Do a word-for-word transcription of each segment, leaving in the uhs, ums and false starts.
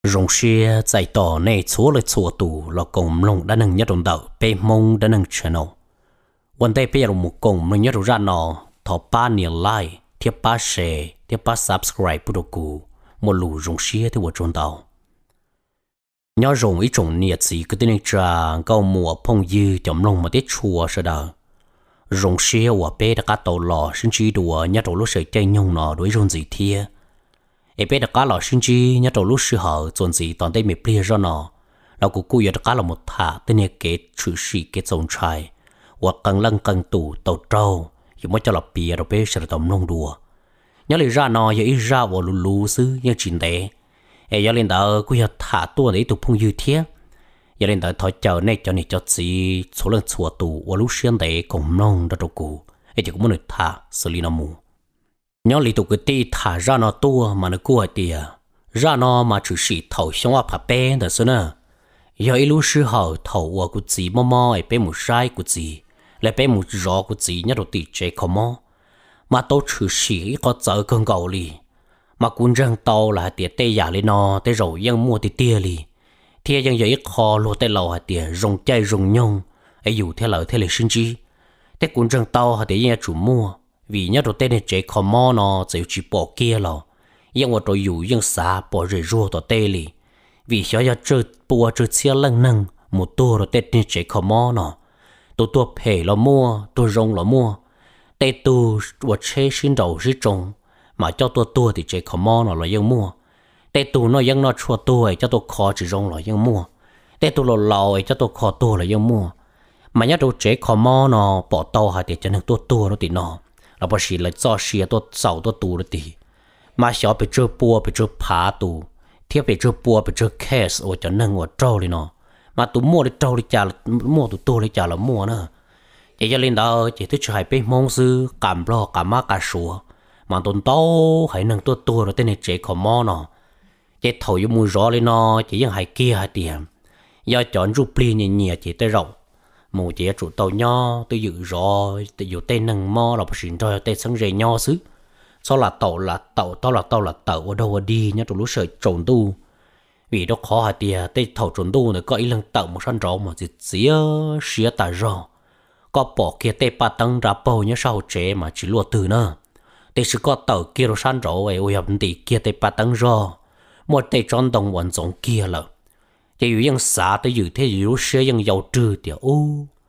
rong xe tại tỏ này số là số tù là cùng lòng đã nâng nhất đồng đầu bê mông đã nâng channelวันđây bây giờ một cùng mình nhớ ra nó thọ ba niềm like tiếp ba share tiếp ba subscribe bút đồ cụ một lù rong xe thì một trong đầu nhớ rong ý trồng nhiệt gì cứ tên trà câu mùa phong dư chấm lòng mà tết chùa sẽ đỡ rong xe của bé đã cá tàu lò sinh chi đùa nhớ đầu lúc sợi chơi nhung nó đối rong gì thia em bé đã cá lò sinh chi nhớ đầu lúc sợi hở chọn gì toàn đây mệt bia ra nóเรากูกูอยากcá là một thả tên này kết chữ sĩ kết dòng trai hoặc cần lăng cần tủ tàu trâu thì mới cho là bia rồi bé sẽ tầm nông đùa nhớ lại ra nó giờ ít ra vào lù lù xứ như chuyện đấy em giờ lên đóกูอยากthả tua để tụ phong dư thiết giờ lên đó thổi chờ này cho này cho gì số lần xua tụ và lúc xuyên đấy cùng nông đó đâu cụ em chỉ cũng muốn được thả xử lý nó mù nhớ lý tụ cái ti thả ra nó tua mà nó cua tiề ra nó mà chữ sĩ thầu xong à phải bé đó xưa nè giờ ít lúc xưa hậu thầu và cái gì mò mò ấy bé một sai cái gì lại bé một rõ cái gì nhớ đầu tiên chơi không mò mà tôi chữ sĩ có giờ cơn cầu li mà cũng răng tàu là tiệt tê giả lên nó tê rồi dân mua tiệt tia li thì dân giờ ít kho lúa tê lầu hạt tiệt rong chay rong nhông ấy dù theo lời theo lời sinh chi tê cũng răng tàu hạt tiệt dân chủ mua vì nhớ đầu tên này chơi không mò nó chỉ chỉ bỏ kia lò dân một rồi dù dân xả bỏ rơi rùa tao tê li vì xóa giờ chơi bùa chơi xe lăng nâng một tua rồi tết này chơi không mò nó tôi tua phê là mua tôi rong là mua tê tu và chơi xin đầu xin trồng mà cho tôi tua thì chơi không mò nó là dân mua tê tu nó dân nó chua tua cho tôi khó chỉ rong là dân mua tê tu là lò cho tôi khó tua là dân mua mà nhớ tôi chơi không mò nó bỏ tàu hay để cho nên tôi tua nó thì nó là bởi vì là do xia tôi sầu tôi tu nó thì mà xóa bị chơi bùa bị chơi phá tu thiết bị chơi bùa bị chơi case ở cho nên ở trâu đi nó mà tụ mua đi trâu đi trả là mua tụ tua đi trả là mua nữa chỉ cho lên đó chỉ thích chơi bên mông sư cảm lo cảm má cả sủa mà tụi tao hãy nâng tua tua rồi tên này chơi không mò nó chỉ thầu vô mùi gió lên nó chỉ những hai kia hai tiền do chọn rút pli nhẹ nhẹ chỉ tới rộng mù chỉ chủ tàu nho tôi dự rồi tôi dự tên nâng mò là xin cho tên sáng rề nho xứ sau là tàu là tàu tao là tàu là tàu ở đâu ở đi nhá tụi lúc sợi trộn tu vì đó khó hai tiền tên thầu trộn tu này có ý lần tàu một sân rau mà chỉ xía xía tài rau có bỏ kia tên ba tầng ra bầu nhá sau chế mà chỉ lùa từ nữa tên sự có tàu kia rồi sân rau ấy ôi hợp thì kia tên ba tầng rau một tên tròn đồng hoàn giống kia là chỉ có những xã tới dự thế dự sẽ những giàu trừ thì ô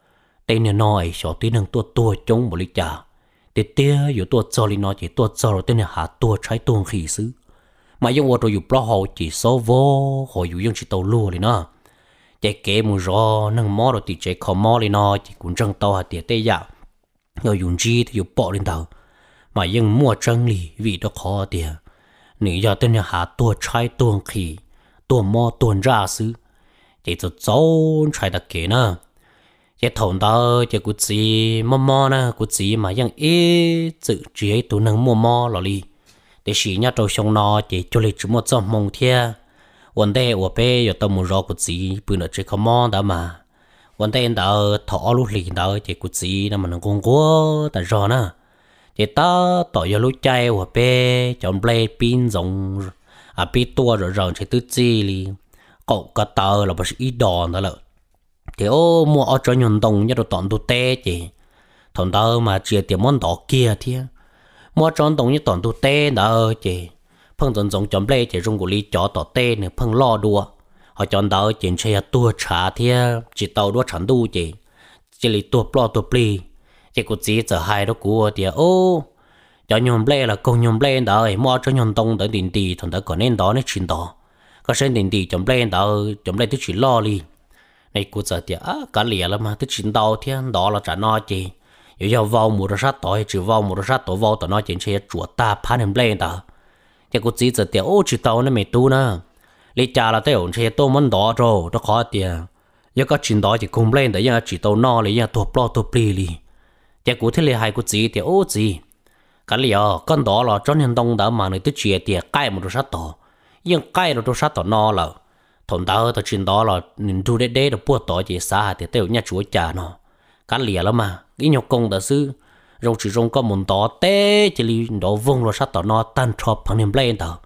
tên này nói cho tí năng tua tua chống một lý trả để tia dù tua cho lý nó chỉ tua cho rồi tên này hạ tua trái tuồng khí xứ mà những vật rồi dù bao họ chỉ số vô họ dù những chỉ tàu lúa lý nó chỉ kể một rõ năng mò rồi thì chỉ không mò lý nó chỉ cũng trăng tàu hạt tiệt tê dạo rồi dùng chi thì dù bỏ lên tàu mà những mua trăng lì vì đó khó tiệt nếu giờ tên này hạ tua trái tuồng khí tua mò tuồng ra xứ chỉ cho cháu trái đặc kế nữa chỉ thằng đó chỉ cút gì mò mò nè cút gì màยังít tự chế tụ năng mò mò là đi để xí nhá trâu xong nó chỉ cho lấy chúng một trong mông thia vấn đề ở bên giờ tao muốn rõ cút gì bữa nữa chỉ có mò đó mà vấn đề đó thọ lúc lì đó chỉ cút gì nó mà nó cũng có tại rõ nè chỉ ta tỏ giờ lúc chạy ở bên chọn play pin giống à pin tua rồi rồi chỉ tự chi li cậu cả tờ là bác sĩ đòn đó là thì ô mua ở chỗ nhung đồng nhất là toàn đồ tê chị thằng đó mà chia tiền món đỏ kia thì mua chỗ đồng nhất toàn đồ tê đó chị phân dân giống chấm lê chỉ dùng của ly chó tỏ tê này phân lo đùa họ chọn đó chuyện chơi tua trả thì chỉ tàu đua chẳng đu chị chỉ lấy tua plo tua pli chỉ có chỉ giờ hai đó của thì ô cho nhung lê là công nhung lê đó mua chỗ nhung đồng tới tiền đi thằng đó còn nên đó nên chuyện đó có xem tiền đi chấm lên đó chấm lên tức chỉ lo đi này cô giờ thì á cả lìa là mà tức chuyện đau thiên đó là trả nó chị nếu giờ vào một đợt sát tối chỉ vào một đợt sát tối vào tao nói chuyện chơi chuột ta phá hem lên đó thì cô chỉ giờ thì ô chỉ tao nó mày tu nè lấy trả là tới ổn chơi tôi muốn đó rồi nó khó tiền giờ có chuyện đó chỉ cùng lên đấy giờ chỉ tao no lấy giờ tôi lo tôi pli đi thì cô thấy là hai cô chỉ thì ô gì cả lìa con đó là cho nên đông đó mà người tức chuyện thì cái một đợt sát tối nhưng cái đó tôi sát tao no là thằng tao tao chuyện đó là nhìn thu đế đế được buộc tỏi chỉ xa thì tao nhát chúa cha nó cá lìa lắm mà cái nhọc công đã xứ rồi chỉ dùng có một tỏ té chỉ li đó vung rồi sát tao no tan chop bằng niềm lên tao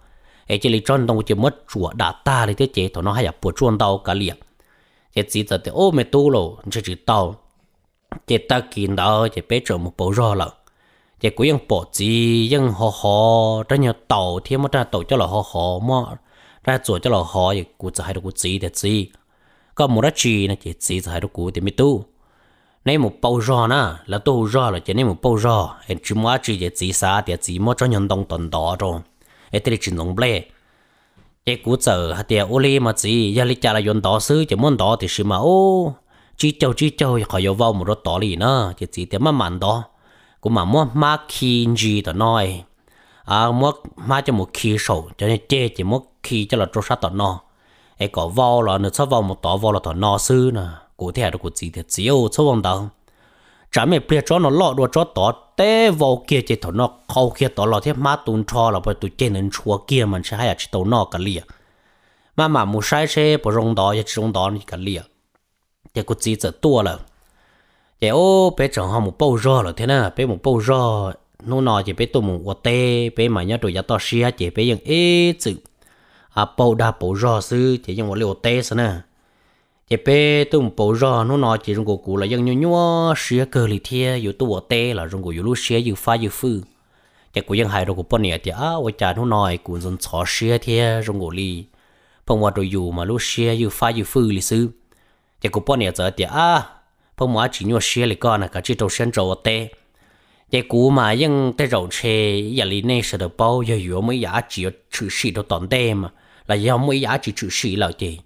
ấy chỉ lý tròn đông chỉ mất chùa đã ta đi thế chế thằng nó hay là bùa chuồn tàu cả liệt chế chỉ giờ thì ô mẹ tu lộ chỉ chỉ tàu chế ta kín đó chế bé trở một bộ rò lợ chế cũngยังbỏ gìยังhọ họ rất nhiều tàu thêm mà ra tàu cho là họ họ mà ra chỗ cho là họ thì cũngจะให้ดูgì để gì có một chi này chế gìจะให้ดูกูthì mới tu nếu một bao rò na là tu rò là chế nếu một bao rò em chỉ mua chỉ chế gì sao thì gì mà cho nhân động tuần đó rồi ấy thì chỉ nông bể chế cú giờ hạt địa ô li mà gì giờ lịch trả là yon đó xứ chỉ muốn đó thì mà ô chỉ châu chỉ châu khỏi yêu vào một đôi đó lì nữa chỉ chỉ để mà mặn đó cũng mà mua má khi gì đó nói à mua má cho một khi sầu cho nên chế chỉ mua khi cho là trâu sát đó nó ấy có vào là nó sau vào một đó vào là đó nó xứ nè cụ thể là cụ chỉ thì chỉ ô số vòng đó chả mấy bia cho nó lọt đua cho đó té vào kia chỉ thằng nó khâu kia đó là thế má tuôn cho là bởi tụi trên nên chua kia mình sẽ hay là chỉ tàu nó cả lìa mà mà một sai xe bỏ rong đó chỉ rong đó cả lìa thì cũng chỉ giờ tua là thì ô bé chồng họ một bao rò là thế nào bé một bao rò nó nói chỉ bé tụi một quả tê bé mà nhớ tụi giá to xia chỉ bé những ế chữ à bao đa bao rò sư chỉ những quả liều tê sao nè chỉ bé tụi một bao rò nó nói chỉ trong cổ cụ là những nhua nhua xia cơ lì thiaอยู่ตัวเต้là trong cổอยู่lúc xiaอยู่pháอยู่phư chỉ cụ những hai đồ của bọn này thì à vợ cha nó nói cụ dần xóa xia thia trong cổ lì phong hoa đồอยู่mà lúc xiaอยู่pháอยู่phư lì sư chỉ cụ bọn này giờ thì à phong hoa chỉ nhua xia lì con là cả chỉ đầu sen trâu tê chỉ cụ mà những tê rau chè giờ lì này sẽ được bao giờอยู่mấy giá chỉ chữ sĩ đồ tòn tê mà là giờ mấy giá chỉ chữ sĩ là gì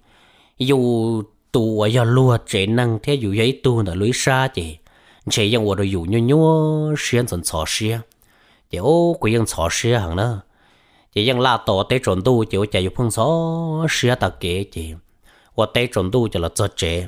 dù tu ở giờ lúa chế năng thế dù giấy tu là lưới xa chị chế yang ở đây dù nhua nhua xuyên dần xỏ xia chị ô quý yang xỏ xia hàng nữa chị yang la tổ tế chuẩn tu chị chạy dục phong xó xia ta kế chị ở tế chuẩn tu cho là cho chế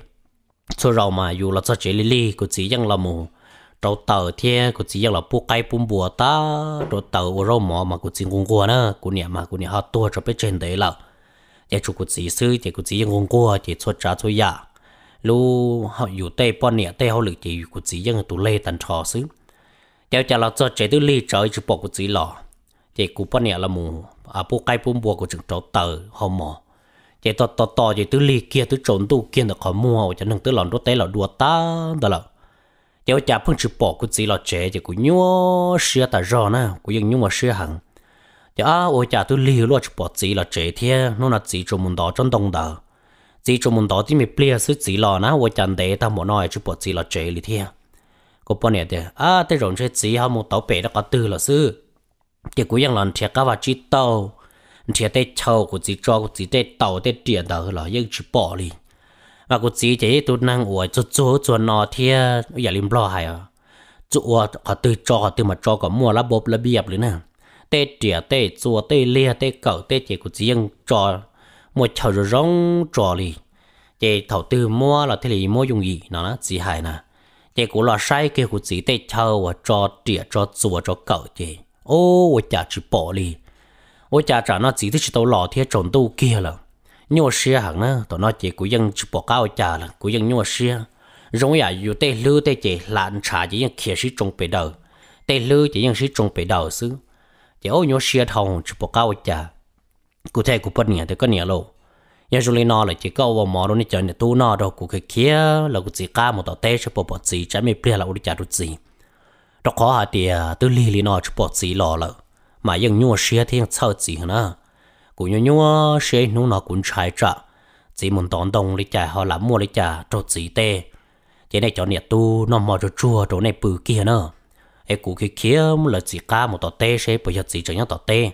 số rau mà dù là cho chế li li của chị yang là mù rau tàu thế của chị yang là bu cây bu bùa ta rau tàu rau mỏ mà của chị ngon quá nữa của nhà mà của nhà họ tua cho biết trên đấy là để chụp cái gì xứ thì cái gìยังงงกว่าที่ชดจ้าชดยาลูเขาอยู่เต้ป้อนเนี่ยเต้เขาหรือที่cái gìยังตัวเล่ตันชอxứเดี๋ยวจะเราจะเจอตัวเล่จอยจะบอกcái gìหล่อที่กูป้อนเนี่ยละมูอ่ะพวกไก่พวกบัวกูจึงเจ้าเตอเขาหมอที่ต่อต่อต่อที่ตัวเล่เกียตัวโจนตัวเกียแต่เขามัวจะนั่งตัวหลอนตัวเต้หลอดัวตาตลอดเดี๋ยวจะเพิ่งจะบอกcái gìหล่อเจที่กูยัวเสียแต่รอนะกูยังยัวเสียหังthì à ôi cha tôi liều luôn chụp gì là chế thế nó là gì cho mình đó trong đông đó gì cho mình đó thì mình bia sức gì lo na ôi cha để ta muốn nói chụp gì là chế li thế có bao nhiêu thế à thế rồi chế gì họ một tàu bể đó có từ là sư thì cũngยังlàm thiệt cả và chỉ tàu thiệt để châu của gì cho của gì để tàu để tiền đó làยังchụp bỏ đi và của gì thế tôi năng ôi cho cho cho nó thếอย่าลืมรอให้อ่ะจู่เขาตื่นจอตื่นมาจอกับมัวระบบระเบียบเลยนะtê trẻ tê chùa tê lia tê cẩu tê chỉ của chỉ riêng trò một chậu rồi rong trò lì chỉ thầu tư mua là thế lì mua dùng gì nó là chỉ hại nè chỉ của là sai kia của chỉ tê chậu và trò trẻ trò chùa trò cẩu chỉ ô chả chỉ bỏ lì ô chả trả nó chỉ thích chỉ tàu lò thế trộn tu kia là nhua xia hàng nè tụi nó chỉ của dân chỉ bỏ cao chả là của dân nhua xia giống nhưอยู่tê lư tê chỉ lạn trả chỉ dân kia sĩ trồng bể đầu tê lư chỉ dân sĩ trồng bể đầu xứ chỉ ôi nhớ xia thòng chỉ bỏ cao chả cụ thể cụ bắt nhẹ thì có nhẹ lâu nhưng rồi lên nó là chỉ câu vào mỏ đó nên chọn để tu nó đâu cụ cái kia là cụ chỉ cá một tàu té chỉ bỏ bỏ gì trái mấy bia là ôi chả được gì đó khó hả thì tôi li li nó chỉ bỏ gì lò lợ mà nhưng nhua xia thì sao gì nữa cụ nhua nhua xia nó nó cũng trái trả chỉ muốn tòn đông lấy chả họ làm mua lấy chả cho gì tê chỉ này chọn nhẹ tu nó mò cho chua chỗ này bự kia nữa ai cụ khi kia là chỉ cá một tọt tê sẽ bây giờ chỉ cho nhau tọt tê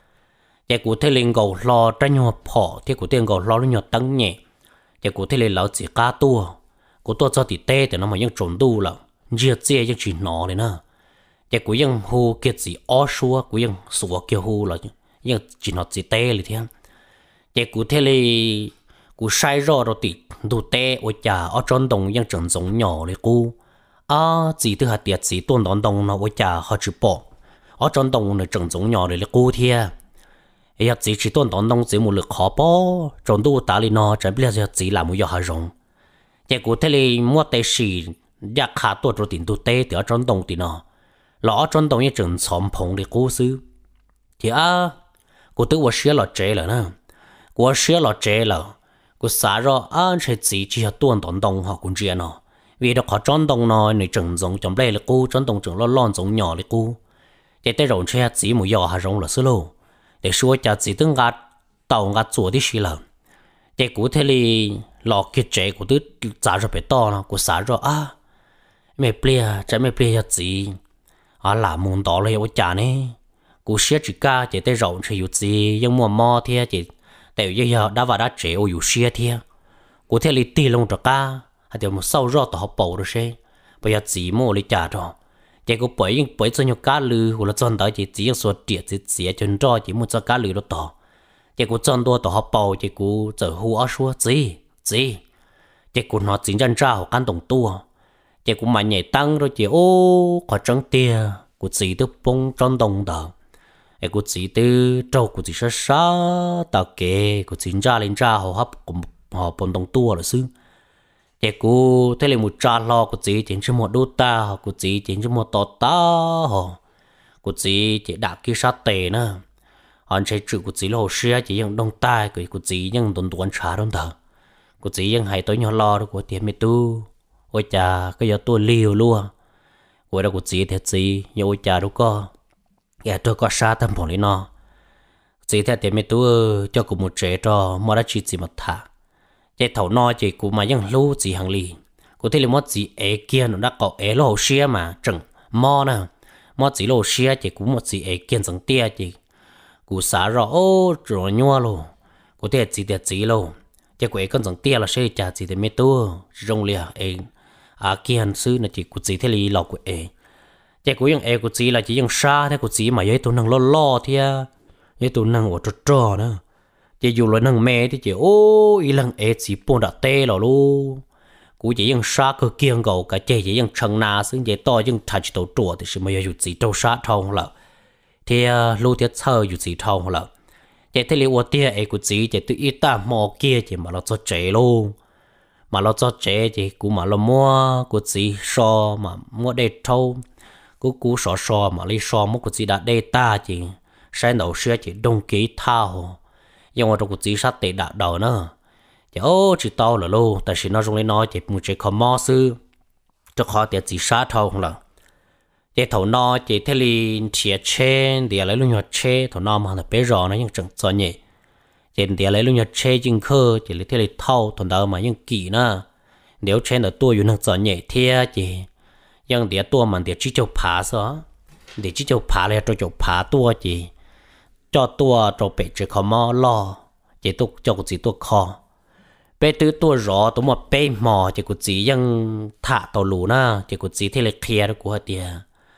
ai cụ thấy lên gầu lo trái nhau phỏ thì cụ tiền gầu lo nó nhau tăng nhẹ ai cụ thấy lên lão chỉ cá tua cụ tua cho thì tê thì nó màยังtrộn đu là chia chiaยังchỉ nọ này nữa ai cụยังhù kia chỉ ó xua cụยังxua kia hù làยังchỉ nọ chỉ têเลยthiên ai cụ thấy lên cụ sai rõ rồi thì đủ tê ôi chà ở trong đồngยังtrộn giống nhỏเลยcụ à chỉ từ hạt tiệt chỉ tuần đón đông nó với cha họ chịu bỏ ở trong đông này trồng giống nhỏ để lấy cú thia ấy chỉ chỉ tuần đón đông chỉ một lực khó bỏ trong đó ta li nó chẳng biết là chỉ làm một giờ hà rong cái cụ thể là mua tê xì giá khá tốt rồi tiền tu tê từ ở trong đông thì nó lọ trong đông như trồng xóm phong để cú xứ thì à cô tự 我学了这了呢，我学了这了，cô xả ra anh sẽ chỉ chỉ tuần tuần đông họ cũng chuyện nó, vì đó họ chọn đông nó này trồng giống trong đây là cô chọn đông trồng lo lon giống nhỏ là cô, để tới rồi sẽ chỉ một giờ hà rong là số lô, để số cha chỉ từng gạt tàu gạt chuột đi xí là, để cô thế li lọ kia chế cô tự trả ra bể to nó, cô xả ra à, mẹ bia trái mẹ bia chỉ, à là muốn đó là yêu cha này, cô sẽ chỉ cả để tới rồi sẽ yêu gì, nhưng mà mò thì chỉ tại vì giờ đã vào đã chế ô yêu xe thì cô thấy lịch tiền lông cho cả hay là một sau rõ tao học bầu rồi xe bây giờ chỉ mua lịch trả rồi chỉ có bởi những bởi cho nhiều cá lư hoặc là chọn tới chỉ chỉ số tiền chỉ chỉ chân cho chỉ một cho cá lư đó tao chỉ có chọn đua tao học bầu chỉ có giờ hú ở số gì gì chỉ có nó chính chân ra hoặc căn đồng tua chỉ có mà nhảy tăng rồi chỉ ô có trắng tiền có chỉ được bông tròn đồng đó ai cũng chỉ từ trâu cũng chỉ sát sát tao kể cũng chỉ ra lên ra họ hấp cũng họ bận đồng tua là xứ ai cũng thấy là một trà lo cũng chỉ chỉ cho một đôi ta họ cũng chỉ chỉ cho một tọt ta họ cũng chỉ chỉ đặt cái sát tệ nữa họ sẽ chịu cũng chỉ là hồ sơ chỉ những đông tai cũng cũng chỉ những tuần tuần trả đông thở cũng chỉ những hai tối nhỏ lo đó của tiền mẹ tu ôi cha cái giờ tôi liều luôn ôi đó cũng chỉ thế gì nhưng ôi cha đâu có dạ tôi có xa tâm phòng lý nó chỉ theo tiền mẹ tôi cho cùng một trẻ cho mà đã chỉ chỉ một thả cái thầu nó chỉ cũng mà những lú chỉ hàng lì có thể là mất chỉ é kia nó đã có é lô xia mà chẳng mò nè mất chỉ lô xia chỉ cũng một chỉ é kia chẳng tia chỉ cũng xả rõ ô rồi nhua luôn có thể chỉ để chỉ luôn chỉ có é con chẳng tia là sẽ trả chỉ để mẹ tôi rong lìa é à kia hành sư là chỉ cũng chỉ thế lì lọc của é chỉ có những em của chị là chỉ những xa thế của chị mà vậy tụi năng lo lo thì à vậy tụi năng ở trò trò nữa chỉ dù là năng mẹ thì chỉ ô ý lần em chỉ buồn đã tê rồi luôn của chỉ những xa cơ kiêng gầu cả chỉ chỉ những chân na xứng vậy to những thay chỉ tổ trò thì sự mà dù chỉ trâu xa thông là thì lưu tiết thơ dù chỉ thông là chỉ thế liệu tia em của chị chỉ tự ý ta mò kia chỉ mà nó cho trẻ luôn mà nó cho trẻ thì cũng mà nó mua của chị so mà mua để thâu cú cú sò sò mà lấy sò một cái gì đã đây ta chỉ sai đầu xưa chỉ đông ký thao nhưng mà trong cái gì sát tệ đã đầu nữa chỉ ô chỉ tao là lô tại vì nó trong lấy nói chỉ một cái không mò sư cho họ thì chỉ sát thao không là chỉ thầu nó chỉ thế li chia chen thì lấy luôn nhặt chen thầu nó mà là bé rò nó những chẳng cho nhẹ chỉ thì lấy luôn nhặt chen chính khơ chỉ lấy thế li thao thầu đó mà những kỳ nữa nếu chen ở tôi dùng nó cho nhẹ thế chỉ nhưng để tua mình để chỉ cho phá sao để chỉ cho phá là cho cho phá tua chỉ cho tua cho bể chỉ khó mò lo chỉ tu cho cái gì tu khó bể tứ tua rõ tu một bể mò chỉ cái gì ยัง thả tàu lù na chỉ cái gì thế là clear của họ tiệt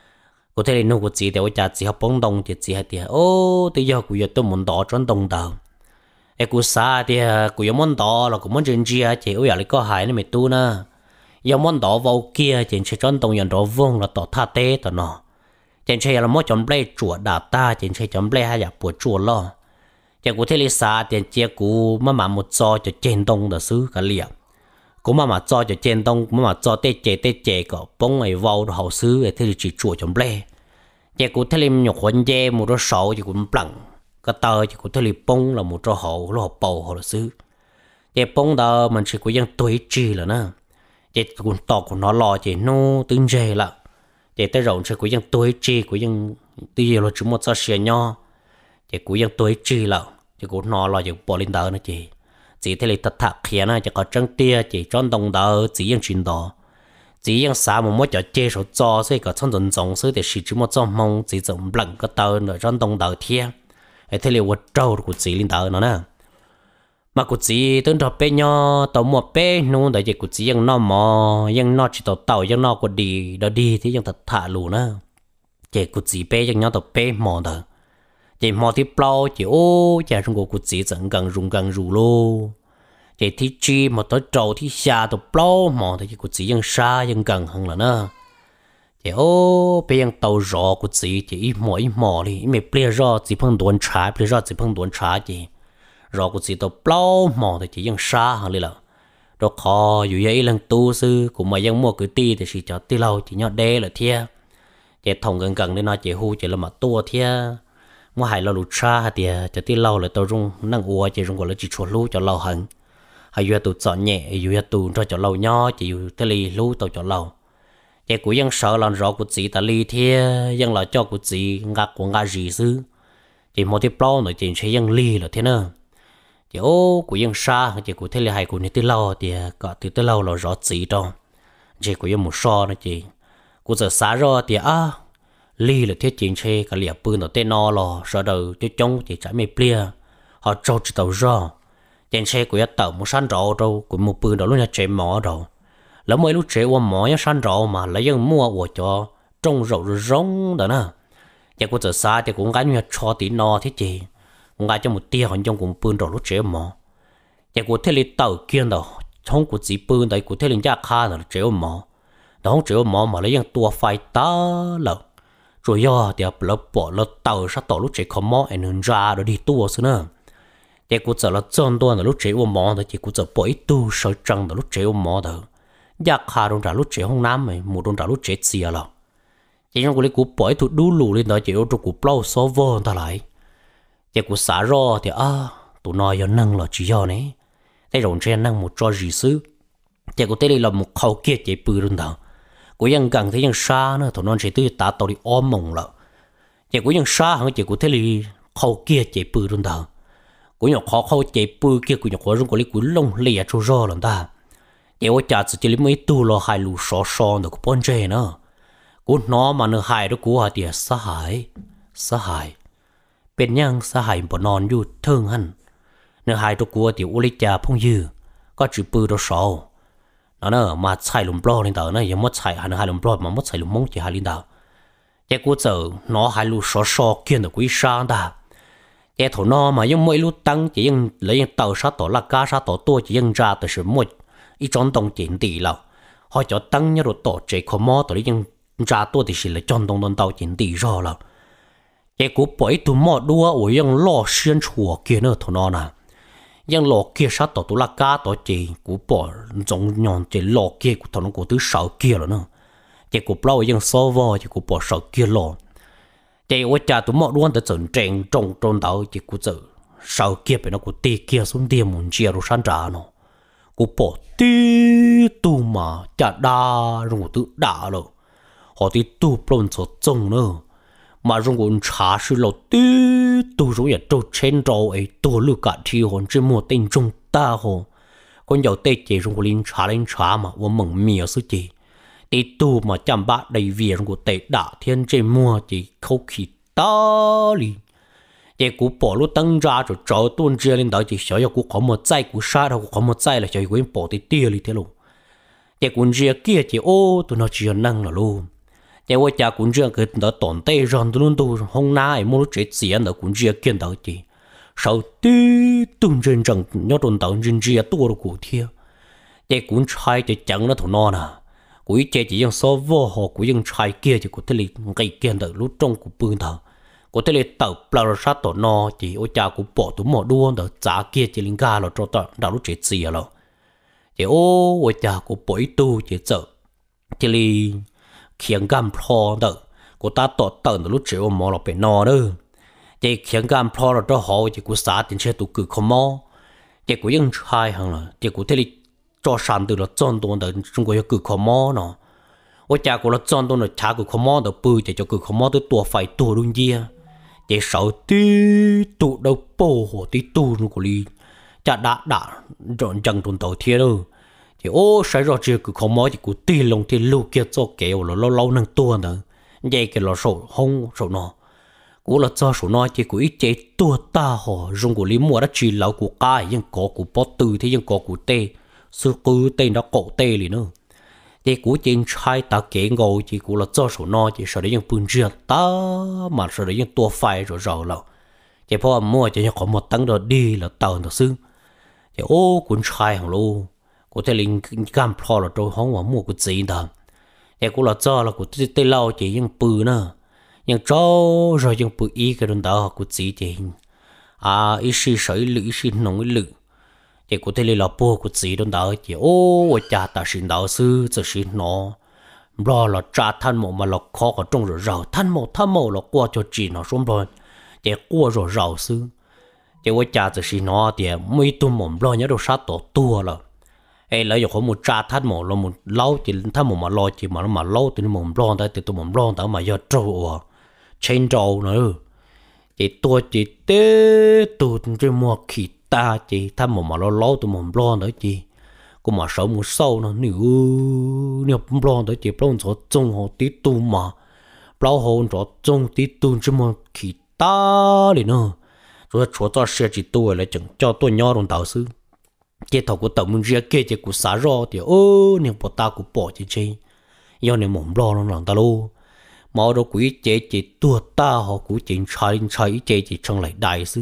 có thể là nô cái gì để ở nhà chỉ học bóng đồng chỉ chỉ tiệt ô bây giờ cũng giờ tôi muốn đỏ trốn đồng đầu ai cũng xa tiệt cũng giờ muốn đỏ là cũng muốn chơi gì chỉ ở nhà lại có hại nên mày tu na giờ món đó vào kia trên xe tròn đồng nhận đó vung là tỏ tha tế tỏ nó trên xe là mỗi chấm play chuột đạp ta trên xe chấm play hay là buổi chuột lo chỉ có thể lý xa tiền chia cú mà mà một cho cho trên đông đó xứ cả liệt cú mà mà cho cho trên đông mà mà cho tê chê tê chê có bông ấy vào đó hậu xứ thì chỉ chuột chấm play chỉ có thể làm nhục huấn dê một đôi sầu chỉ cũng bằng cái tờ chỉ có thể làm bông là một đôi hậu là hậu bầu hậu xứ chỉ bông đó mình chỉ có những tuổi chi là nè chỉ cũng tỏ của nó lo chỉ nó tương dề là chỉ tới rộng sẽ của những tuổi chi của những tuy là chúng một số xe nhỏ chỉ của những tuổi chi là chỉ của nó lo chỉ bỏ lên đó nữa chỉ chỉ thế là thật thật kia nó chỉ có trắng tia chỉ tròn đồng đó chỉ những chuyện đó chỉ những xã một mỗi chỗ chế số cho sẽ có trong dân giống sẽ để sử dụng một trong mong chỉ dùng lặng cái tờ nữa tròn đồng đó thiên thế là vật trâu của chỉ lên đó nó nè mà cụ chỉ tương đối bé nhỏ tàu một bé nung tại vì cụ chỉ ยัง nó mò ยัง nó chỉ tàu tàu ยัง nó có đi đó đi thì ยัง thật thả luôn á chỉ cụ chỉ bé ยัง nhỏ tàu bé mò đó chỉ mò thì bao chỉ ô chỉ trong cụ chỉ chẳng cần dùng cần rủ lô chỉ thì chi mà tới trâu thì xa tàu bao mò thì cụ chỉ ยัง xa ยัง cần hơn là nữa chỉ ô bé ยัง tàu rõ cụ chỉ chỉ ít mò ít mò đi mấy bé rõ chỉ phân đoạn trái bé rõ chỉ phân đoạn trái chỉ rồi cũng chỉ tao bao mò thì chỉ ยัง xa hơn đi là rồi khó dù vậy lần tu sư cũng mà ยัง mua cái ti thì chỉ cho ti lâu chỉ nhỏ đê là thia chỉ thông gần gần để nó chỉ hu chỉ là mà tua thia mua hai lâu lụt xa thì cho tí lâu là tao rung năng ua chỉ rung gọi là chỉ chuột lú cho lâu hẳn hay giờ tụ chọn nhẹ giờ tụ cho cho lâu nhỏ chỉ thế li lú tao cho lâu để của dân sợ làm rõ của chị ta li thế dân là cho của chị ngạc của ngạc gì xứ chỉ một tí bao nữa chỉ thấy dân li là thế nữa chỉ ô của dân xa chỉ của thế li hay của này tí lâu thì có từ tí lâu là rõ chị đâu chỉ của dân một so nữa chị của giờ xa rồi thì à li là thiết chính chế cả liệp bự nó tên nó lò sau đầu cho trông thì trái mê plia họ trâu chỉ tàu rõ trên xe của tàu một san rõ đâu của một bự đó luôn là chế mỏ đâu lỡ mấy lúc chế qua mỏ nhá san rõ mà lấy dân mua của cho trông rậu rồi rong đó nè và của giờ xa thì cũng gái như cho tí no thế chị ngay cho một tia họ trong cùng bự đó lúc chế mỏ và của thế li tàu kia đâu không của chỉ bự đấy của thế li giá kha là chế mỏ đó không chế mỏ mà lấy dân tua phải ta lợn rồi do thì lỡ bỏ lỡ tàu sát tàu lúc chạy khó mò ảnh hưởng ra rồi đi tua xưa nữa để cụ giờ là chân đua là lúc chạy ôm mò đó chỉ cụ giờ bỏ ít tu sợi trăng là lúc chạy ôm mò đó giặc hà đông trả lúc chạy không nam mày một đông trả lúc chạy xìa là chỉ trong cụ lấy cụ bỏ ít tu đu lù lên đó chỉ ô tô cụ plau số vô ta lại để cụ xả ro thì à tụi nó giờ năng là chỉ do này đây rồi trên năng một trò gì xứ để cụ tới đây là một khâu kia chạy bự luôn đó của dân gần thấy dân xa nữa tụi nó chỉ tới ta tàu đi ôm mông lợ chỉ của dân xa hơn chỉ của thế li khâu kia chạy bự luôn đó của nhỏ khó khâu chạy bự kia của nhỏ khó rung của lấy của lông lìa cho rõ lần ta chỉ ở chả chỉ lấy mấy tu lo hai lù sò sò được của bọn trẻ nữa của nó mà nó hại đó của họ thì xã hại xã hại bên nhang xã hại bọn non du thương hẳn nó hại đó của thì u lấy cha phong dư có chữ bự đó sò nó nè mà xài lùm bò lên tàu nó giờ mất xài hai hai lùm bò mà mất xài lùm mông chỉ hai lên tàu cái cú giờ nó hai lù sò sò kia được quý sang ta cái thổ nó mà dùng mỗi lù tăng chỉ dùng lấy dùng tàu sát tổ là cá sát tổ tua chỉ dùng ra từ sự một ít chọn đồng tiền tỷ là họ cho tăng nhớ rồi tổ chế khó mò tổ lấy dùng ra tua thì chỉ là chọn đồng đồng tàu tiền tỷ rồi là cái cú bỏ ít tu mò đua ở dùng lo xuyên chùa kia nữa thổ nó nè yang lò kia sát tổ tu la cá tổ chỉ của bỏ giống nhọn chỉ lò kia của thằng nó của thứ sáu kia rồi nữa chỉ của bao yang so vò chỉ của bỏ sáu kia lò chỉ ở cha tụi mọi luôn tới trận tranh trong trong đầu chỉ của giờ sáu kia phải nó của tê kia xuống tê muốn chia rồi san trả nó của bỏ tê tu mà chả đa rồi của tự đa rồi họ tê tu plon số trông nữa mà trong cuốn trả sự lột tí tu rồi ya trâu chen trâu ấy tu lưu cả thi hồn chỉ một tên trong ta hồ con giàu tê chỉ trong cuốn linh trả linh trả mà vô mừng mía sự chỉ tí tu mà chăm bát đầy việt trong cuốn tê đã thiên trên mua chỉ khâu khí ta li để cú bỏ lúc tăng ra rồi trâu tuôn chia lên đó chỉ sợ cho cú có một trái cú sát đâu có một trái là cho cú bỏ tí tia li thế luôn để cuốn chia kia chỉ ô tụi nó chỉ năng là luôn để tôi cha cũng chưa cái đó tổn tệ rồi luôn tu hôm nay mua chế tiền đó cũng chưa kiến到gì sau tí tung chân chân nhớ tuần đầu chân chia tua được cụ thiê để cũng trai để chẳng nó thằng nó nè cũng chế chỉ dùng số vô họ cũng dùng trai kia thì cũng thấy là cái kiến được lúc trong cũng bưng thở cũng thấy là tàu bao sát tổ nó thì tôi cha cũng bỏ tụi mỏ đua đó giá kia chỉ linh ga là cho tao đã lúc chế tiền rồi thì ô tôi cha cũng bỏ tu chế sợ thì li khiến gam plo đó, cô ta tọt tận lúc chiều mò là bên nọ đó, để khiến gam plo là đó họ chỉ cô sát đến chơi tụ cử không mò, để cô những trai hàng là, để cô thấy cho sản từ là chọn đồ đó, chúng cô cử không mò nó, ở nhà cô là chọn đồ là trả cử không mò đó bự để cho cử không mò tới tua phải tua luôn gì, để sau tí tụ đâu bổ hồ tí tụ luôn cô đi, chả đã đã chọn chẳng tuần đầu thiệt đâu. Thì ô sai rồi chưa cứ không nói thì cứ tì lông thì lưu kia cho kéo là lâu lâu nâng tua nữa vậy cái là sổ không sổ nó cú là cho sổ nó chỉ cứ ít chế tua ta họ dùng của lý mua đã chỉ lão của cái nhưng có của bó từ thế nhưng có của tê sư cứ tê nó cổ tê liền nữa thì cú trên trai ta kể ngồi chỉ cú là cho sổ nó chỉ sợ đấy nhưng bưng chia ta mà sợ đấy nhưng tua phải rồi rồi là chỉ phô mua chỉ có một tăng rồi đi là tàu được xứ thì ô cuốn trai hàng luôn cô thấy linh cam plo là trâu hóng và mua cái gì đó, để cô là cho là cô thấy tây lâu chỉ những bự nữa, những trâu rồi những bự ý cái đó đó cô chỉ thì, à ý sĩ sợi lự ý sĩ nông lự, để cô thấy là bố cô chỉ đó đó chỉ ô cha ta xin đạo sư cho xin nó, lo là cha thân một mà là khó ở trong rồi rồi thân một thân một là qua cho chị nó xuống rồi, chỉ qua rồi rau sư chỉ qua cha chỉ xin nó thì mấy tụi mồm lo nhớ đồ sát tổ tua rồi ấy lấy được có một cha thắt mồm lo một lâu chỉ thắt mồm mà lo chỉ mà nó mà lâu thì nó mồm lo tới thì tụi mồm lo tới mà giờ trâu trên trâu nữa chỉ tua chỉ té tụt trên mua khỉ ta chỉ thắt mồm mà lo lâu tụi mồm lo tới chỉ cũng mà sợ một sâu nó nếu nếu lo tới chỉ lo cho trông họ tí tu mà bao hồn cho trông tí tu trên mua khỉ ta đi nữa rồi chúa cho xe chỉ tôi lại chẳng cho tôi nhỏ đồng tàu sư cái thầu của tổng riêng kia chỉ của xã ro thì ô nếu bỏ ta của bỏ chỉ chi do nên mồm lo nó làm ta luôn mà đâu quý chế chỉ tua ta họ của chính trai trai chế chỉ trong lại đại sư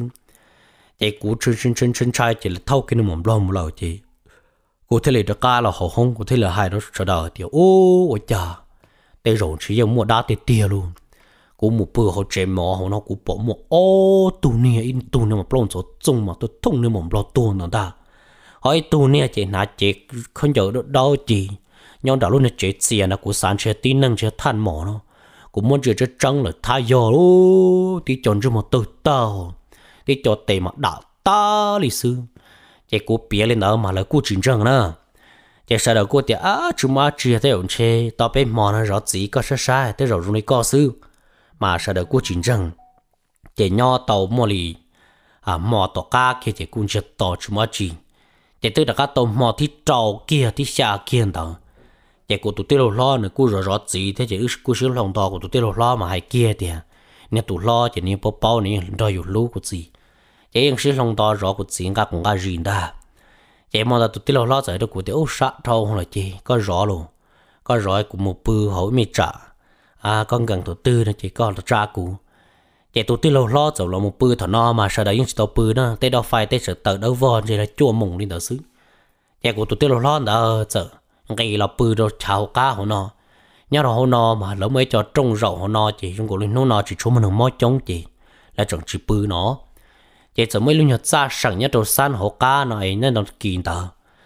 chế của chân chân chân chân trai chỉ là thâu cái mồm lo một lần chỉ của thế là đó ca là họ không của thế là hai đó sợ đời thì ô ôi chà đây rồi chỉ dùng mua đá tiền tiền luôn của một bữa họ chế mỏ họ nó cũng bỏ một ô tu nia in tu nia mà plon số chung mà tôi thông nia mồm lo tu nó ta hỏi tu nia chế nã chế không giờ đâu đâu gì nhưng đã luôn là chế tiền là của sản chế tin năng chế than mỏ nó cũng muốn chế chế trắng là thay giờ ô thì chọn cho một từ tao thì cho tề mà đạo ta lịch sử chế của bia lên đó mà là của chính trăng nữa chế sau đó của thì á chúng mà chia theo ông chế tao bên mỏ nó rõ gì có sai sai thế rồi rồi có sư mà sau đó của chính trăng chế nhỏ tàu mò lì à mò tàu cá kia chế cũng chế tàu chúng mà chỉ chế từ đó các tàu mò thì trâu kia thì xa kia đó chế của tụi tiêu lo nữa của rõ rõ gì thế chế của sử dụng tàu của tụi tiêu lo mà hay kia thì nên tụi lo chế nên bao bao này đòiอยู่lú của gì chế những sử dụng tàu rõ của gì các cũng cái gì đó chế mà tụi tiêu lo rồi đó của tiêu sát trâu không là chế có rõ luôn có rõ của một bự hậu mi trả à con gần tụi tư nó chỉ có là cha cũ chỉ tụi tư lâu lo rồi là một bự thằng nó mà sau đấy những tàu bự đó tới đâu phải tới sự tự đâu vòn thì là chua mùng lên đầu xứ chỉ của tụi tư lâu lo đã sợ cái là bự rồi chào cá họ nó nhớ rồi họ nó mà lỡ mấy cho trông rậu họ nó chỉ trong cổ lên nó nó chỉ chúng mình mói chống chỉ là chẳng chỉ bự nó chỉ sợ mấy lúc nhật xa sẵn nhất đồ san họ cá này nên nó kỳ tờ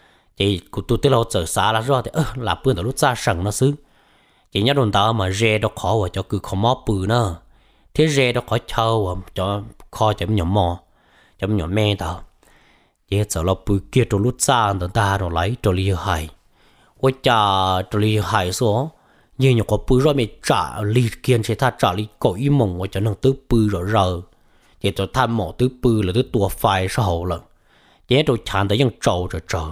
chỉ của tụi tư lâu sợ xa là do thì ơ là bự tao lúc xa sẵn nó xứ chỉ nhớ đồn tao mà rê đó khó và cho cứ khó móp bự nữa thế rê đó khó châu và cho khó chấm nhỏ mò chấm nhỏ me tao chỉ sợ là bự kia trong lúc xa tao ta rồi lấy cho li hại ôi chà cho li hại số như nhỏ có bự rồi mày trả li kiên sẽ tha trả li cổ im mộng và cho năng tứ bự rồi rồi chỉ cho tham mỏ tứ bự là tứ tua phai sau hậu lần chỉ tôi chán tới những trâu rồi trâu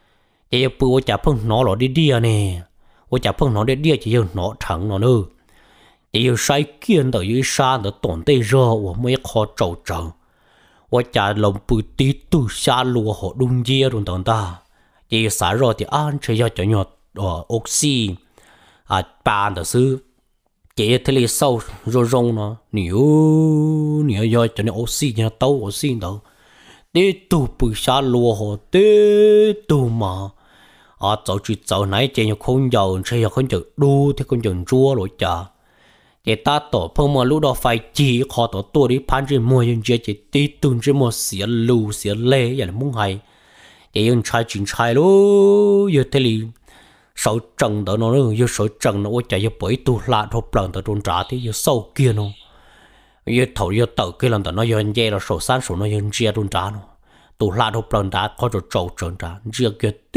chỉ bự ôi chà phong nó là đi đi nè我家碰到的猎只有脑长了呢，也有晒见的有啥的短的热，我们也好找找。我家龙不地都下落好东街中等的，也有啥热的安全要叫要呃 oxy 啊办的是，也这里烧热热呢，你哟你要要叫你 oxy 要刀 oxy 的，的都不下落好的都嘛。à cháu chỉ cháu này chỉ nhiều không giàu chơi không chịu đu thì không chịu chua rồi chả để ta tổ phong mà lúc đó phải chỉ khó tổ tôi đi phán trên mua những chuyện chỉ tí tuần trên mua xỉa lù xỉa lê vậy là muốn hay để những trai chuyện trai luôn giờ thế li sáu trần đó nó nữa giờ sáu trần nó chạy giờ bởi tu lạ thôi lần tới trốn trả thì giờ sau kia nó giờ thầu giờ tự cái lần đó nó giờ anh dê là số san số nó giờ chia trốn trả nó tụ la đồ plon đã có rồi trâu trơn ra riêng cái tí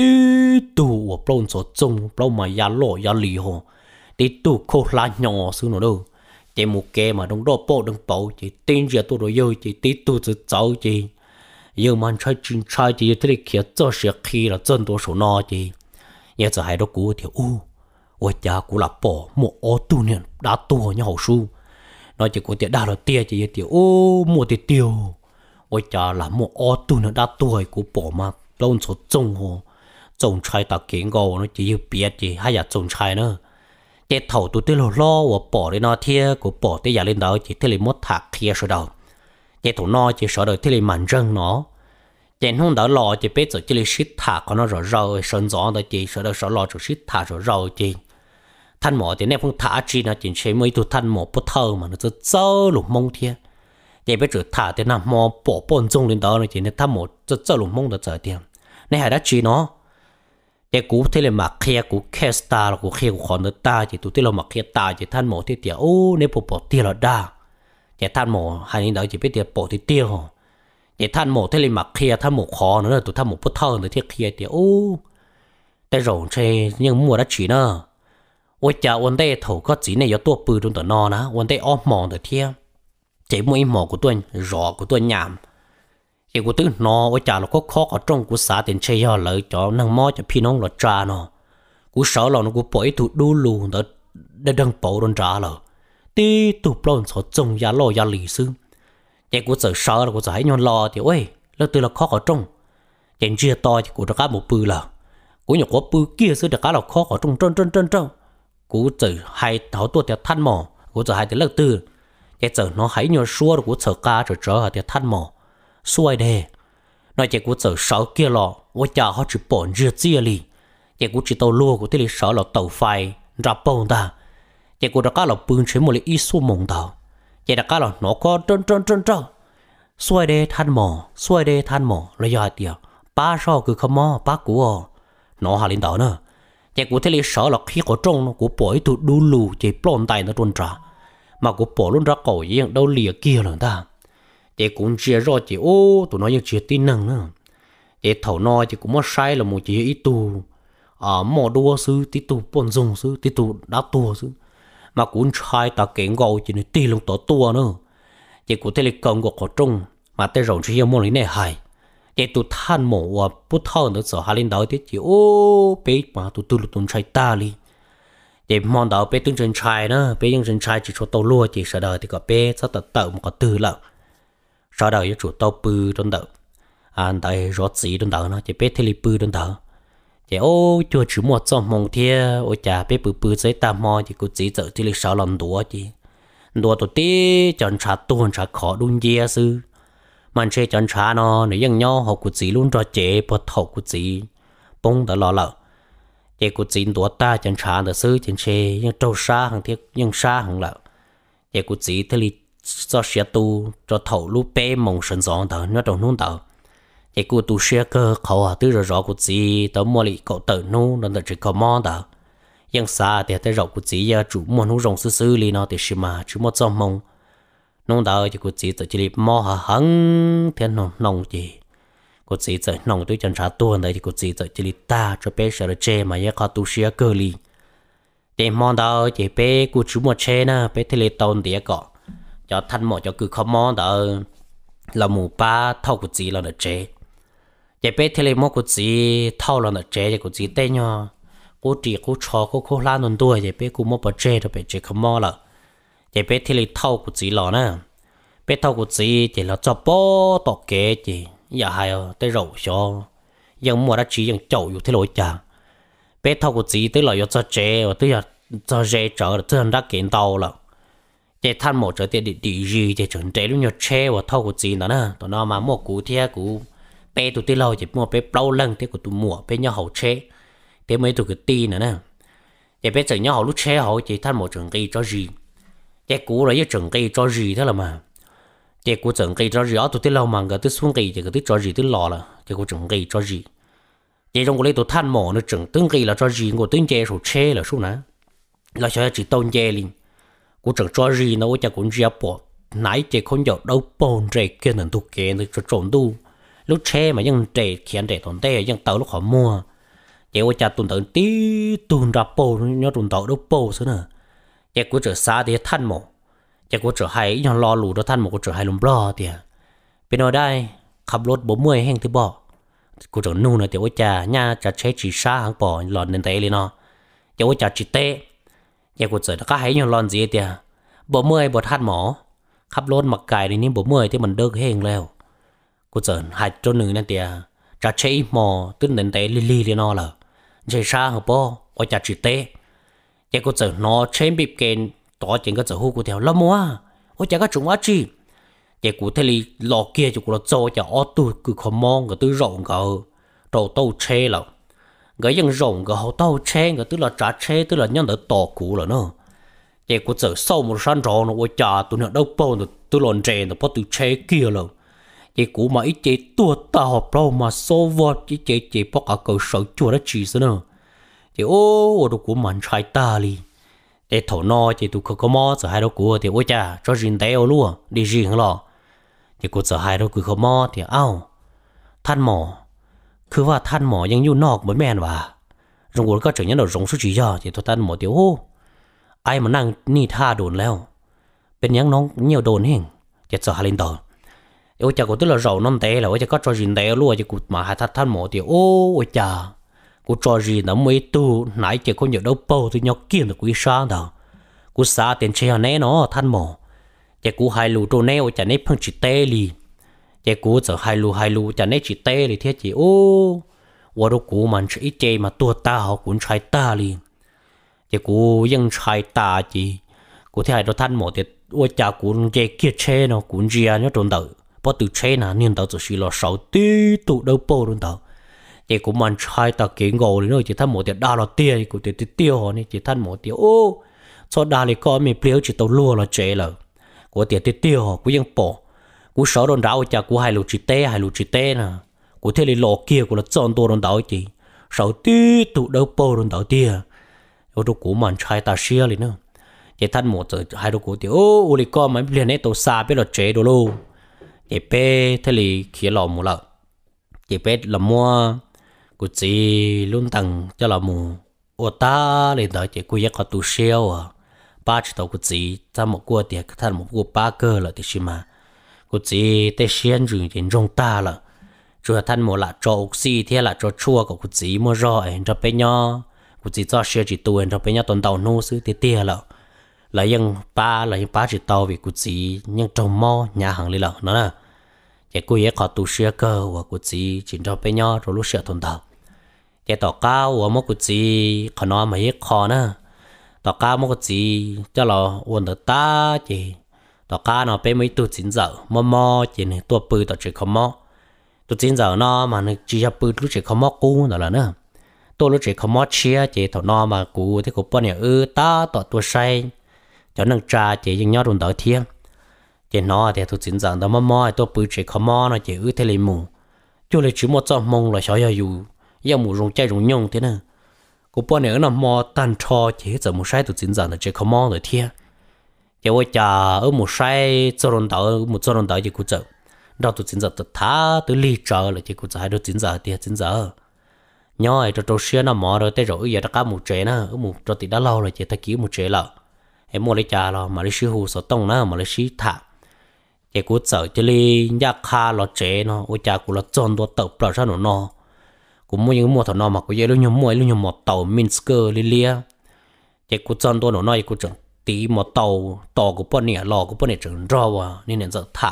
tụ ở plon số chung plon mà ya lộ ya lì hồ tí tụ khô la nhỏ xứ nó đâu chỉ một cái mà đông đô bộ đông bộ chỉ tin giờ tụ rồi yêu chỉ tí tụ chỉ cháu chỉ yêu mà trai chín trai chỉ thế kia cho sự khi là chân đồ số nó chỉ giờ giờ hai đứa cũ thì u ôi cha cũ là bỏ một ô tu niệm đã tu như hậu su nói chỉ của tiệt đa là tia chỉ tiệt ô một tiệt tiêu ôi cha là một ô tu nó đã tuổi của bỏ mà lâu số trông hồ trông trai ta kiến gò nó chỉ biết chỉ hay là trông trai nữa cái thầu tụi tôi lo lo và bỏ đi nó thia của bỏ tới giờ lên đó chỉ thế là mất thạc thia rồi đâu cái thằng nó chỉ sợ đời thế là mặn răng nó cái hôm đó lo chỉ biết rồi chỉ là shit thạc của nó rồi rồi sơn gió đó chỉ sợ đời sợ lo rồi shit thạc rồi rồi chỉ thanh mỏ thì nè phong thả chi nó chỉ chơi mấy tụi thanh mỏ bút thơ mà nó rất dơ lục mông thia vậy bây giờ thả thì nằm mò bỏ bồn trong lên đó này chỉ nên thăm một rất rất lùng mông được giờ tiền này hay đã chỉ nó để cú thế là mặc kia cú kesta là cú kia cú còn được ta chỉ tụi thế là mặc kia ta chỉ than một thế tiền ô nếu bỏ bỏ tiền là đa chỉ than mồ hai những đó chỉ biết tiệt bộ thì tiêu chỉ than mồ thế là mặc kia than mồ khó nữa tụi than mồ bút thơ nữa thiết kia thì ôแต่รองเชยังมัวได้จีเนอะว่าจะวันเดถก็จีเนี่ยยตัวปืนตรงตัวนอนะวันเดอ้อมมองแต่เที่ยเจ็บมวยหมอกูตัวรอกูตัวยามเจ้ากูตื้อนอว่าจะเราก็ข้อกับตรงกูสาเต็นเชียร์เลยจอนั่งมอจะพี่น้องเราจ้าเนาะกูsợเรากูปล่อยถูกดูลูแต่ได้ดังเป่าโดนจ้าเลยตีถูกปล้นสอจงยาล่อยาหลีซึ่งเจ้ากูเจอsợ làกูจะให้ยอนรอเดี๋ยวเว้ยแล้วตัวเราข้อกับตรงเจ้าเจียต่อที่กูจะกล้าหมดปืนละกูอยากว่าปืนเกี้ยซื้อแต่การเราข้อของตรงจนจนจนจนกูเจอให้เขาตัวเดียวท่านหมอกูจะให้แต่เลิกตื้อแต่เจอnó hãy nhớ xuaกูเจอcá rồi trở ởเดียวท่านหมอxuôi đây nói chỉกูเจอsáu kia lọว่าจะเขาchỉ bỏ rửa chia li chỉกูchỉ tàu lúaกูที่li sáu là tàu phaiรับปองta chỉกูđã cá làปืนใช้หมดเลยอีสู้มงtàu chỉ đã cá là nó có trơn trơn trơn trơn xuôi đâyท่านหมอxuôi đâyท่านหมอระยะเดียวป้าชอบคือขมอป้ากูnó hà linh đó nữa, chỉ cụ thể là sợ là khi có trông nó cụ bỏ tụt đu lù chỉ plon tay nó tuôn trả, mà cụ bỏ luôn ra cổ gì đâu lìa kia rồi ta, chỉ cũng chia rõ chỉ ô tụi nóยังchia tin năng nữa, chỉ thầu nói chỉ cũng mất sai là một chỉ ít tu, à mò đua sư tí tu bồn dùng sư tí tu đá tua sư, mà cũng sai ta kén gầu chỉ nên ti lông tổ tua nữa, chỉ cụ thể là cần có trông mà tới rồi chỉ muốn lấy này hay. Để tụi than mổ và bút thơ nữa sợ hai linh đạo thế chỉ ô bé mà tụi tụi tụi trai ta đi để mong đạo bé tương chân trai nữa bé tương chân trai chỉ cho tàu lúa chỉ sợ đời thì có bé sao tự tự một cái từ lợ sau đời với chủ tàu bự đơn đỡ anh tại rót gì đơn đỡ nó chỉ bé thế li bự đơn đỡ chỉ ô chưa chỉ một trong mong thia ôi chà bé bự bự giấy tam mò chỉ có chỉ tự thì li sáu lần đùa chỉ đùa tụi tí chọn trả tuôn trả khó đun dê sưมันเชื่อจันทราเนาะเนี่ยยังย่อหกกุจีลุ้นรอเจ็บปวดหกกุจีปงตลอดเลยเจ็บกุจีตัวตาจันทราแต่ซื้อจันเชยยังเจ้าซาหังเทียยังซาหังเลยเจ็บกุจีทะเลจะเสียตูจะเท่าลูกเป้มงสันสองเถอะเนื้อตรงนู้นเถอะเจ็บกูตูเสียเกอเขาอ่ะตื้อรอกุจีตัวมัวลิเกาเตอนู้นนั่นแต่จะเขามองเถอะยังซาแต่แต่รอกุจียาจุมัวนู้รงซื้อๆลีเนาะแต่ชิมาจุมัวจอมมงnông đạo thì cô chỉ tự chỉ mò hà hăng thiên nông nông gì cô chỉ tự nông tôi chân trả tuần đấy thì cô chỉ tự chỉ ta cho bé sợ chê mà giờ có tu sửa cơ li để mò đạo chỉ bé cô chú một chê na bé thì lấy tàu địa cọ cho thanh mò cho cứ không mò đạo là mù ba thâu cô chỉ là nó chê để bé thì lấy mò cô chỉ thâu là nó chê thì cô chỉ tên nhau cô chỉ cô cho cô cô lan nôn đuôi để bé cô mò bờ chê rồi bé chê không mò là chỉ biết thì lấy thâu của chị lò nè biết thâu của chị thì là cho bó tọt kế chị giờ hay tới rầu cho nhưng mua đã chỉ những chậuอยู่ที่lối chả biết thâu của chị tới là cho chế và tới là cho chế trở tới là đã kiện tàu là chỉ than một trở tiền đi gì chỉ chuẩn chế lúc nhiều chế và thâu của chị đó nè tụi nó mà mua cũ thì cũ bé tụi tới lâu chỉ mua bé lâu lần thì của tụi mua bé nhau hậu chế bé mấy tụi cái ti nữa nè chỉ bé chừng nhau hậu lúc chế hậu chỉ than một trường cây cho gì cái cú là cái trồng cây cho gì thế là mà cái cú trồng cây cho gì ở tụi tới lâu mà cái tới xuống cây thì cái tới cho gì tới lò là cái cú trồng cây cho gì cái trong cái lấy tụi than mỏ nó trồng tương cây là cho gì của tương chè số chè là số nào là cho chỉ tôn chè liền cú trồng cho gì nó cho cũng chỉ bỏ nãy chè không giọt đâu bồn chè kia nên tụi kia nó cho trồng tu lúc chè mà những chè khiến chè thằng tè những tàu lúc họ mua chè của cha tuần tận tí tuần ra bồ nhớ tuần tàu đâu bồ xứ nữa chỉ có trở xa thì thân mồ chỉ có trở hay nhon lo lù đó thân mồ có trở hay lùm lo thì bên ở đâyขับรถบ่เมื่อยแห้งที่บ่กูจะนู่นนะเดี๋ยวว่าจะย่าจะใช้จีซ่าหางป่อหลอนเดินเตะเลยเนาะเดี๋ยวว่าจะจีเตะอย่ากูเจอก็ให้ย้อนหลอนจีเดียบ่เมื่อยบ่ทันหมอขับรถมักไก่ในนี้บ่เมื่อยที่มันเดิกแห้งแล้วกูเจอหายจนหนึ่งนั่นเดียจะใช้หมอตื้นเดินเตะลีลีเลยเนาะล่ะใช้ซ่าหางป่อว่าจะจีเตะอย่ากูเจอเนาะใช้บีบเกนต่อจริงก็จะหูกูเดียวละมัวว่าจะก็จุงว่าจีแต่กูทะเลหลอกเกียจุกูเราโจจะอ้อตัวคือขมองก็ตัวรองก็โตโตเช่แล้วก็ยังรองก็เขาโตเช่ก็ตัวเราจ่าเช่ตัวเรายังเดือดต่อกูแล้วเนาะแต่กูเจอเศร้ามันสั้นรองนะว่าจ่าตัวเนี่ยđâu baoตัวตัวหล่นเจนแต่พอตัวเช่เกียแล้วแต่กูมาอีเจตัวตาหอบเรามาโซวอดอีเจเจพวกอาเกอร์สาวจั่วได้จีซะเนาะแต่โอ้ตัวกูมันชายตาลี để thầu no chỉ tụ không có mò giờ hai đâu của thì ôi cha cho riêng té ô luôn đi riêng lo thì cô giờ hai đâu cứ không mò thì áo than mỏคือว่าท่านหมอยังอยู่นอกเหมือนแม่นว่ะจงวนก็ถึงยันเราจงสุจีย่อที่ตัวท่านหมอเดียวโอ้ไอ้มานั่งนี่ท่าโดนแล้วเป็นยังน้องเหี่ยวโดนเฮงจะจะหาลินต่อเอ้จากกูตัวเราเรานั่นเตะแล้วจะก็จอรินเตะรั่วจะกูมาหาท่านท่านหมอเดียวโอ้จ่ากูจอรินน้ำไม่ตู้ไหนจะคนอยู่đâu bao thì nhóc kia là quý sáng đóกูซาเต็นเชียร์แน่เนาะท่านหมอจะกูหายรู้ตัวแน่จะในเพิ่งจิตเตลีจะกูจะหายรู้หายรู้จะในจิตเตลีเทียจีโอ้ว่าเรากูมันใช้เจมาตัวตาเขาคุณใช้ตาลีจะกูยังใช้ตาจีกูที่ให้เราท่านหมอเด็ดว่าจากกูเจเกียเช่เนาะกูเจียเนี่ยโดนเตอพอตื่นเช่น่ะเนี่ยเตอจะสิเราเสาตีตุเดาโป้โดนเตอจะกูมันใช้ตาเก่งโง่เลยเนาะจะท่านหมอเด็ดด่าเราเตี้ยกูเด็ดเตี้ยหัวนี่จะท่านหมอเตี้ยโอ้cho đa này có mình biểu chỉ tàu lúa là chế là của tiền tiêu tiêu của dân bỏ của sáu đồn đảo chả của hai lũ chỉ té hai lũ chỉ té nè của thế này lọ kia của là chọnตัวđồn đảo chỉ sáu tí tụ đâu bao đồn đảo tia ở đâu của mình trai ta xia liền nữa chỉ thân một giờ hai đứa của tiêu ô ô này có mấy liền này tàu xa biết là chế đồ luôn chỉ bé thế này kia lọ một lợ chỉ bé là mua của chị luôn tặng cho là mù ô ta lên đó chỉ của giác có tu xeo à ba chỉ tàu của chị ta một qua tiệc thân một qua ba cơ là thì xí mà của chị tê xiên rừng trên trong ta là rồi thân một là cho oxy thế là cho chua của của chị mua rồi cho bé nhỏ của chị cho xe chỉ tuổi cho bé nhỏ tuần tàu nô xứ thế tia là là dân ba là dân ba chỉ tàu vì của chị nhưng trong mò nhà hàng đi là nó là cái của giác có tu xeo cơ và của chị chỉ cho bé nhỏ rồi lúc xe tuần tàu cái tàu cao và một cái gì khó nói mà hết khó nữa tàu cao một cái gì cho là uốn được ta chỉ tàu cao nó bé mấy tuổi chín giờ mò mò chỉ này tuổi bự tàu chỉ không mò tuổi chín giờ nó mà nó chỉ là bự lúc chỉ không mò cũ đó là nữa tuổi lúc chỉ không mò chia chỉ tàu nó mà cũ thì cũng bao nhiêu ư ta tàu tuổi say cho nên cha chỉ những nhớ đồn đảo thiên chỉ nó thì tuổi chín giờ đó mò mò tuổi bự chỉ không mò nó chỉ ư thế là mù cho nên chỉ một trăm mông là sao giờ yêu mù rong chạy rong nhung thế nè, cô bọn này nó mò tan cho chỉ giờ một sai tụi chính giờ là chỉ không mò được thiệt, chỉ với cha ở một sai cho rong đảo một cho rong đảo chỉ cô giờ, đó tụi chính giờ tụi thá tụi ly chờ là chỉ cô giờ hai đứa chính giờ thiệt chính giờ, nhoi cho trâu xía nó mò rồi tới rồi giờ đã cá một trẻ nè, ở một cho tí đã lâu rồi chỉ ta kiếm một trẻ lợ, em mua lấy cha lo mà lấy xí hồ sổ tông nè mà lấy xí thả, chỉ cô giờ chỉ lấy nhát kha lo trẻ nó, với cha cô là chọn đồ tập ra sao nó nó cũng mua những mua thằng nó mà có dễ luôn nhom mua luôn nhom một tàu Minsk Lilia, chỉ có chọn đồ nó nói có chọn tí một tàu tàu của bọn này lò của bọn này chọn rau à nên là giờ thả,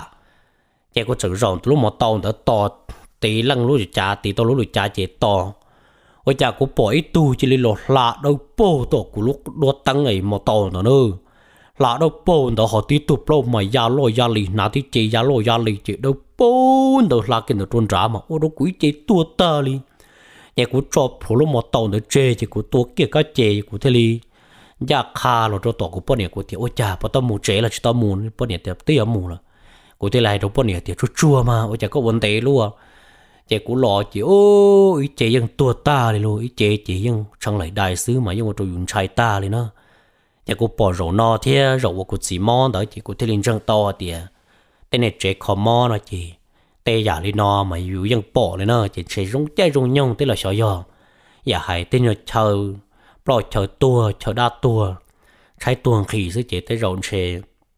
chỉ có chọn rau lúc một tàu đó tàu tí lăng lúc trả tí tàu lúc trả chỉ tàu, ôi cha có bỏ ít tu chỉ lấy lọt lạ đâu bổ tàu của lúc đốt tăng ấy một tàu nữa nữa, lạ đâu bổ đó họ tí tụt lâu mà giá lôi giá lì nào tí chỉ giá lôi giá lì chỉ đâu bổ đâu là cái nó trôn trả mà ôi đâu quý chỉ tua ta đi nhà của cho phổ lô một tàu nữa chê chỉ của tôi kia cái chê của thế li giá kha rồi cho tổ của bọn này của thì ôi cha bọn tao mù chê là chỉ tao mù bọn này tiệp tiệp mù là của thế này đâu bọn này tiệp chua chua mà ôi cha có vấn đề luôn chê của lọ chỉ ôi chê dân tua ta đi luôn chê chỉ dân chẳng lại đại sứ mà dân tôi dùng chai ta đi nữa nhà của bỏ rượu no thế rượu của chỉ món đó chỉ của thế linh trăng to tiệp tên này chê khó món nó chỉ tê giả đi nó mà dù dân bỏ lên nó chỉ sẽ rung chơi rung nhung tức là sợ giờ giả hay tên là chờ bỏ chờ tua chờ đa tua trái tuồng khỉ sẽ chỉ tới rộn sẽ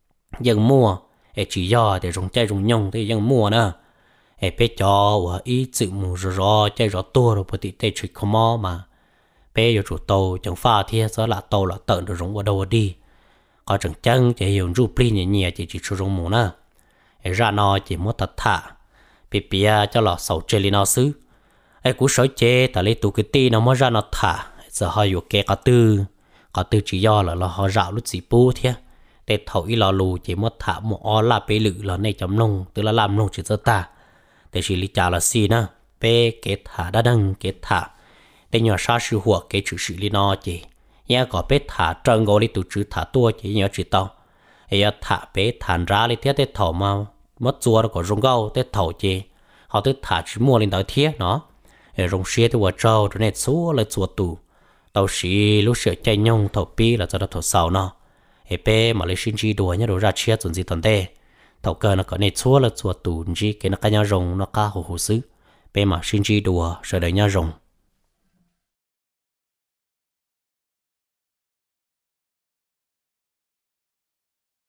dân mua để chỉ do để rung chơi rung nhung thì dân mua nữa để bé cho và ý tự mua rồi chơi rõ tua rồi bởi vì tê chuyện không mò mà bé vô chủ tàu chẳng pha thì sẽ là tàu là tận được rung vào đâu đi có chẳng chân chỉ hiểu rút pin nhẹ nhẹ chỉ chỉ cho rung mua nữa ra nó chỉ muốn tật thả bị bia cho lọ sầu chơi lên nó xứ ai cũng sợ chơi tại lấy tụ cái ti nó mới ra nó thả giờ họอยู่kẹt cả tư cả tư chỉ do là là họ rạo lúc gì bù thế để thầu ý lò lù chỉ mới thả một o là bê lự là này chấm nông tức là làm nông chỉ cho ta để chỉ lý trả là xí nè bê cái thả đã đăng cái thả để nhỏ sa sư hùa cái chữ sự lý nó chỉ nhớ có bê thả trơn ngồi đi tụ chữ thả tua chỉ nhớ chỉ tao ai thả bê thản ra đi thế để thầu mà mất chùa nó có rong gạo tết thầu chê họ tới thả chỉ mua lên tới thiết nó rong xe thì vợ trâu rồi này số là chùa tù tàu sĩ lúc sửa chạy nhông thầu pi là cho nó thầu sau nó ép bé mà lấy xin chi đùa nhá đồ ra chia chuẩn gì tuần tê thầu cơ nó có này chúa là chúa tù gì cái nó cái nhau rồng nó cá hồ hồ sứ bé mà xin chi đùa rồi đời nhau rồng